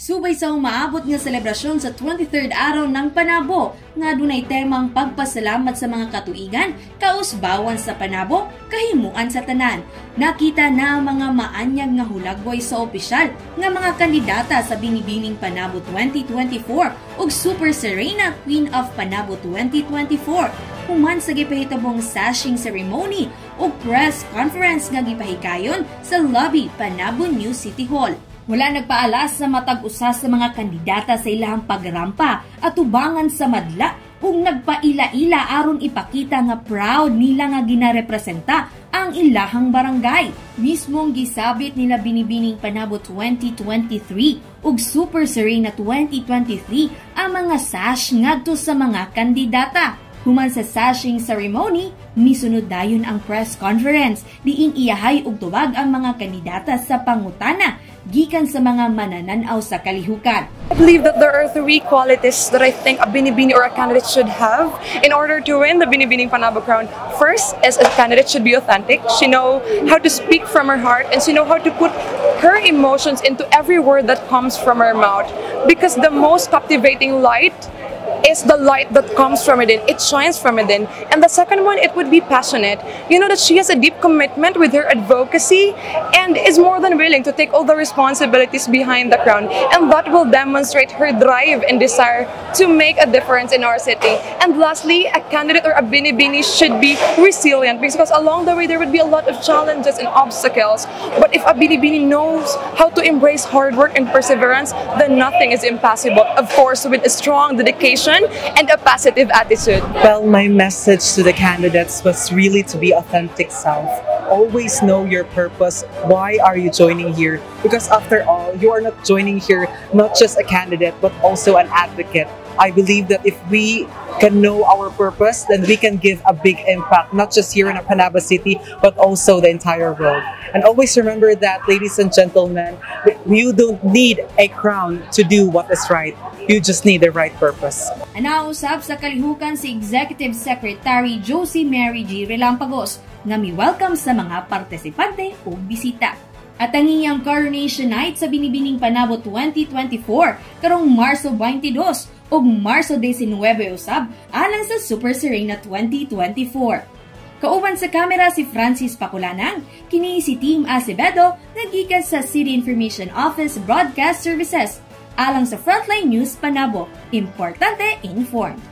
Subay sa umaabot nga selebrasyon sa 23rd araw ng Panabo, nga dunay temang pagpasalamat sa mga katuigan, kausbawan sa Panabo, kahimuan sa tanan. Nakita na ang mga maanyag nga hulagway sa opisyal nga mga kandidata sa Binibining Panabo 2024 ug Super Serena Queen of Panabo 2024. Human sa gipahitabong sashing ceremony ug press conference nga gipahikayon sa lobby Panabo New City Hall. Wala nagpaalas sa matag usa sa mga kandidata sa ilahang pagrampa at tubangan sa madla ug nagpaila-ila aron ipakita nga proud nila nga ginarepresenta ang ilahang barangay. Mismong gisabit nila Binibining Panabo 2023 ug Super Serena 2023 ang mga sash ngadto sa mga kandidata. Human sa sashing ceremony, misunod dayon ang press conference diin iyahay og tubag ang mga kandidata sa pangutana gikan sa mga manananaw sa kalihukan. I believe that there are three qualities that I think a Binibini or a candidate should have in order to win the Binibining Panabo crown. First is a candidate should be authentic. She know how to speak from her heart and she know how to put her emotions into every word that comes from her mouth. Because the most captivating light is the light that comes from within. It shines from within. And the second one, it would be passionate. You know that she has a deep commitment with her advocacy and is more than willing to take all the responsibilities behind the crown. And that will demonstrate her drive and desire to make a difference in our city. And lastly, a candidate or a Binibini should be resilient because along the way there would be a lot of challenges and obstacles. But if a Binibini knows how to embrace hard work and perseverance, then nothing is impossible. Of course, with a strong dedication and a positive attitude. Well, my message to the candidates was really to be authentic self. Always know your purpose. Why are you joining here? Because after all, you are not joining here not just a candidate but also an advocate. I believe that if we can know our purpose, then we can give a big impact, not just here in Panabo City, but also the entire world. And always remember that, ladies and gentlemen, you don't need a crown to do what is right. You just need the right purpose. Anausab sa kalihukan si Executive Secretary Josie Mary G. Relampagos nga mi-welcome sa mga partisipante o bisita. At ang iyang Coronation Night sa Binibining Panabo 2024 karong Marso 22 ug Marso 19 usab alang sa Super Serena 2024. Kauban sa kamera si Francis Paculanang, kini si Team Acevedo nagikan sa City Information Office Broadcast Services alang sa Frontline News Panabo. Importante informed.